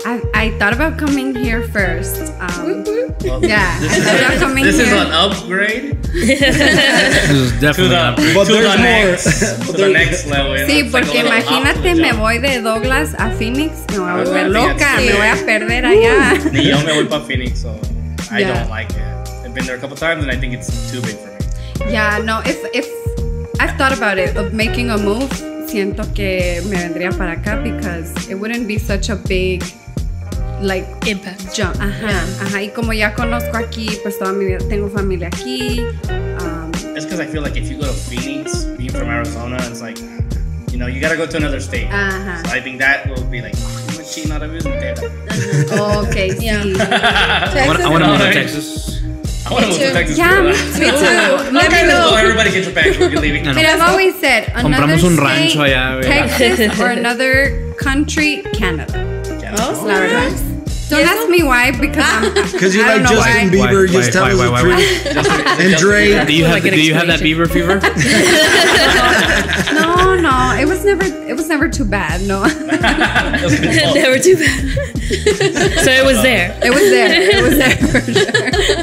I thought about coming here first. Well, Yeah, I thought about coming this here. is an upgrade This is definitely an upgrade. But to there's the more. next, to the next level. You know? Sí, It's like a porque little hop imagínate, to the me jump. voy de Douglas a Phoenix, me voy a I volver think loca, that's me good. voy a perder allá. Ni yo me voy pa' Phoenix, so I Yeah. don't like it. I've been there a couple times and I think it's too big for me. Yeah, no, if I've thought about it, of making a move, siento que me vendría para acá because it wouldn't be such a big, like, Impact. jump. Ajá. Y como ya conozco aquí, pues toda mi vida tengo familia aquí. It's because I feel like if you go to Phoenix, being from Arizona, it's like, you know, you gotta go to another state. Ajá. So I think that will be like, I'm cheating out of it. Okay, sí. I want to move to Texas. I want to move to Texas. Yeah, too. me too. Okay, let's go. Everybody get your bags. We're leaving. No, no. But I've always said another Compramos un state, rancho allá, güey. Texas, or another country, Canada. Oh, La verdad. Don't ask me why, because I'm. Because you I like don't know Justin why. Bieber, Why, just tell us the why? truth. And Drake. Do you have Like an that Bieber fever? No, it was never too bad. No, never too bad. So it was there. it was there for sure.